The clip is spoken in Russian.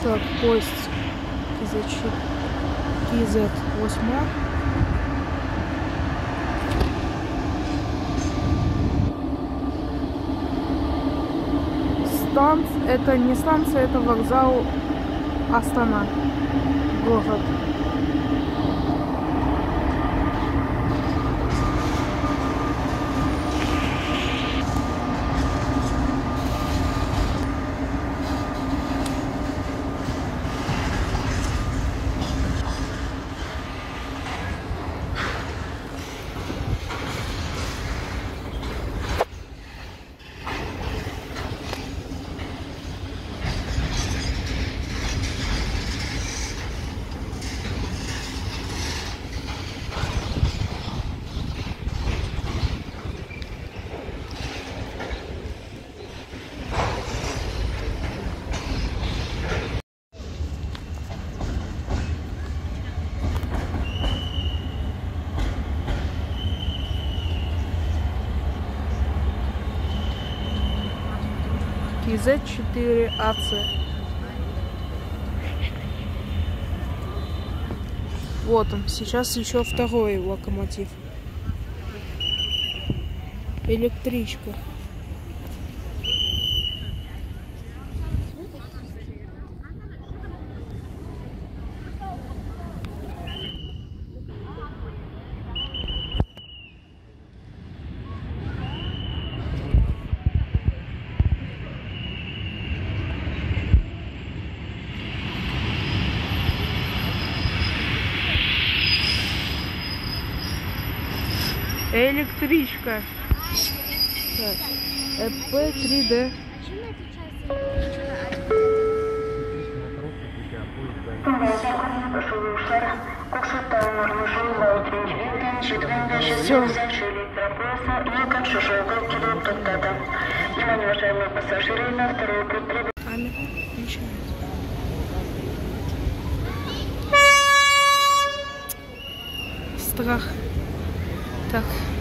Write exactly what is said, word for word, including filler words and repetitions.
Так, поезд Кей зет восемь. Станция, это не станция, это вокзал Астана, город. Кей зет четыре А Цэ. Вот он, сейчас еще второй локомотив. Электричка. Электричка. Пэ три дэ. Все. Внимание, пассажиры, на второй путь прибыли. Камера начинается. Страх. Так.